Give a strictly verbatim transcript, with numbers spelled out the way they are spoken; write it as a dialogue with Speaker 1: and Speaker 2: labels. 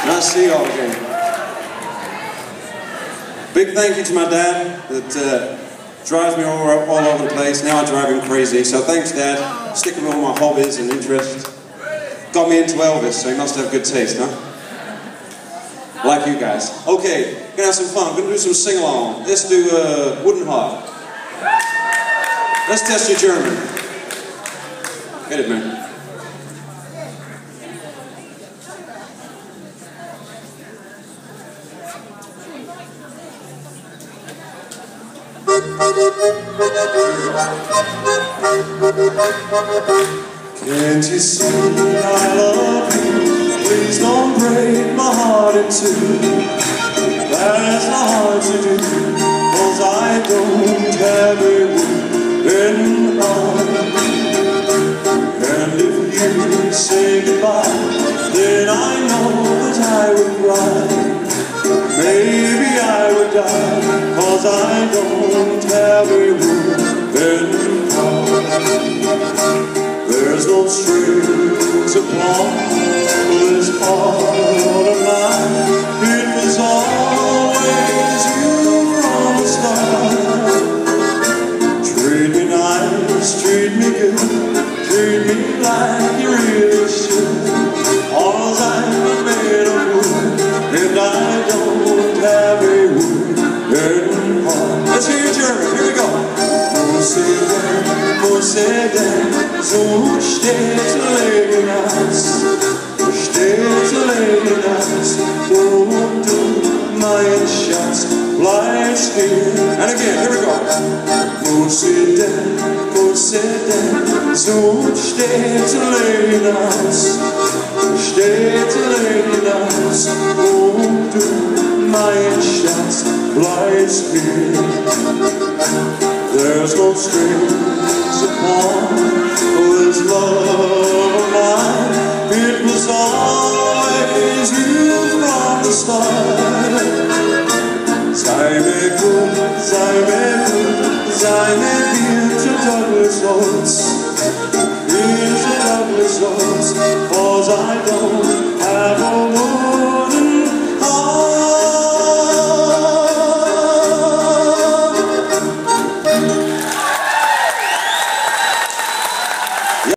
Speaker 1: Nice to see you all again. Big thank you to my dad that uh, drives me all, all over the place. Now I drive him crazy. So thanks, Dad. Sticking with all my hobbies and interests. Got me into Elvis, so he must have good taste, huh? Like you guys. Okay, gonna have some fun. We're gonna do some sing-along. Let's do uh, Wooden Heart. Let's test your German. Hit it, man.
Speaker 2: Can't you see I love you? Please don't break my heart in two. That's not hard to do, 'cause I don't have a wooden heart. And if you say goodbye, then I know that I would cry. Maybe I would die, 'cause I don't have a wooden heart. There's no strings upon this heart of mine. It was always you from the start. Treat me nice, treat me good, treat me like you really should. All I'm made of wood, and I don't have a wooden heart. Let's hear your German, here we go. So steht legen Herz, steht legen Herz, und du, mein Schatz, bleibst hier.
Speaker 1: And again, here we go.
Speaker 2: Muss sie denn, muss sie denn, so steht legen Herz, steht legen Herz, und du, mein Schatz, bleibst hier. There's no strings upon this love of mine. It was always you from the start. Sei mir gut, sei mir gut, sei mir viel zu Douglas Holz.